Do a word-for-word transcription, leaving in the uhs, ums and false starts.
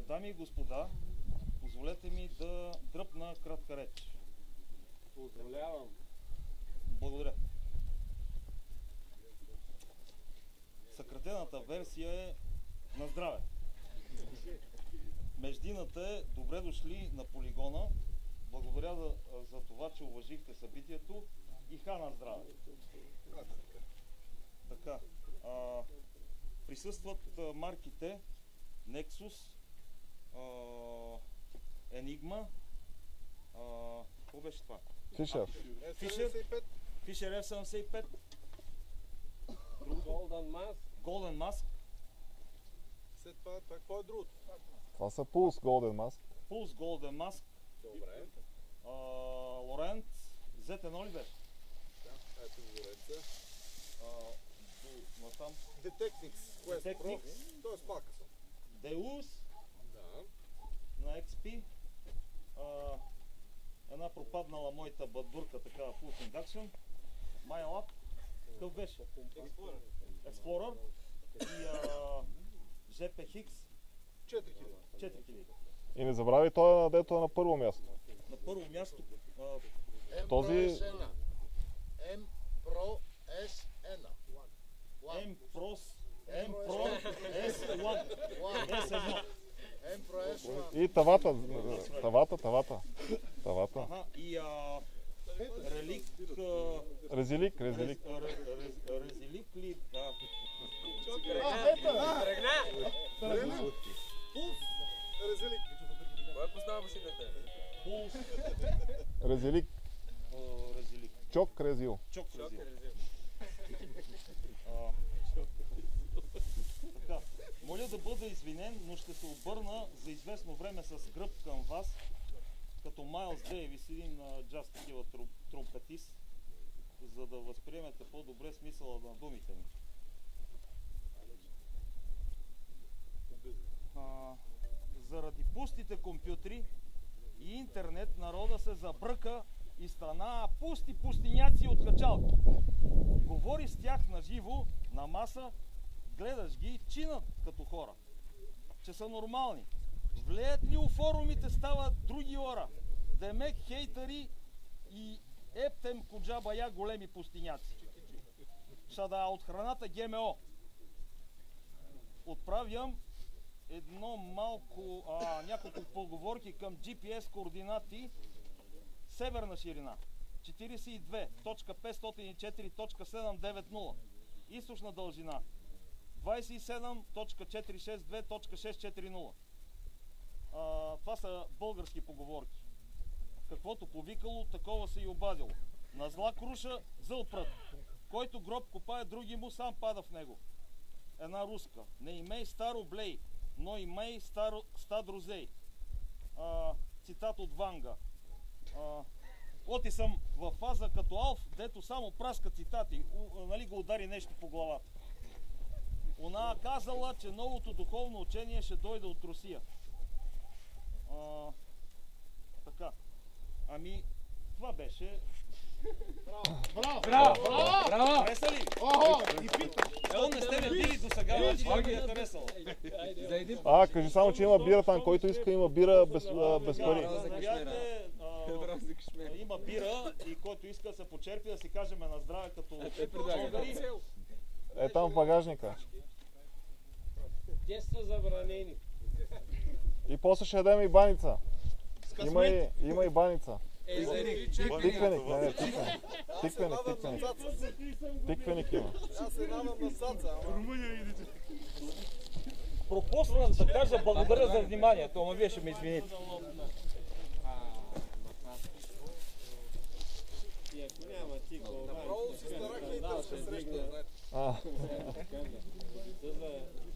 Дами и господа, позволете ми да дръпна кратка реч. Позволявам. Благодаря. Съкратената версия е на здраве. Междината е добре дошли на полигона. Благодаря за, за това, че уважихте събитието и ха на здраве. Така. А, присъстват а, марките Nexus, а, Enigma, а, какво беше това? Фишер. Фишер, Фишер Еф седемдесет и пет. Golden Mask. Golden Mask. След това, това какво е другото? Това са Pulse Golden Mask. Pulse Golden Mask. Добре. А, Лорент. зет едно ли беше? Да, ето Лоренца. Натам. Detectors. Detectors. Той е с малка съм. Deus. Да. На Екс Пи. А, една пропаднала моята бадбурка, така full induction. MyLab. Какъв беше? Explorer. Explorer. И а, Джи Пи Хикс. четири хиляди. четири хиляди. И не забрави той, дето е на първо място. На първо място. А, Този... M Pro S N. M Pro M Pro С едно. С едно. M Pro S едно. И тавата, тавата, тавата. Тавата. Ага, и а, релик... Резилик, резилик. Резилик ли? Да. Пулс. Резелик. Кой поставя машината? Пулс. Резилик. Резилик. Чок резил. Чок резил. Така, моля да бъда извинен, но ще се обърна за известно време с гръб към вас, като Майлз Дейвис, един джаз такива тромпетист, за да възприемете по-добре смисъла на думите ми. А, заради пустите компютри и интернет народа се забръка и стана пусти пустиняци от качалки. Говори с тях на живо, на маса, гледаш ги, чинат като хора, че са нормални. Влеят ли у форумите стават други ора, демек хейтъри и ептем коджаба я големи пустиняци. Шада от храната Ге Ем О. Отправям едно малко, а, няколко поговорки към Джи Пи Ес координати северна ширина четиридесет и две точка петстотин и четири точка седемстотин и деветдесет, източна дължина двадесет и седем точка четиристотин шестдесет и две точка шестстотин и четиридесет. А, това са български поговорки. Каквото повикало, такова се и обадило. На зла круша, зъл прът. Който гроб копае, други му сам пада в него. Една руска. Не имей старо блей, но имей старо, стад розей. А, цитат от Ванга. А, оти съм във фаза като Алф, дето само праска цитати, у, нали го удари нещо по главата. Она казала, че новото духовно учение ще дойде от Русия. А, така. Ами, това беше... Браво! Браво! Браво! Браво! Хареса ли? Охо! И питам! Ето не сте ме били до сега, вече не ми е харесало. А, кажи само, че има бира там, който иска, има бира без, а, без пари. Знаете, има бира и който иска да се почерпи, да си кажем на здраве като българи. Е там в багажника. Те са забранени. И после ще ядем и баница. Има и, има и баница. Тиквеник, не, не, тиквеник. Тиквеник, тиквеник. Тиквеник има. Аз се надам на саца, ама... Пропусна да кажа благодаря за вниманието, ама вие ще ме извините. Няма ти го. Направо се старах и да се среща. А.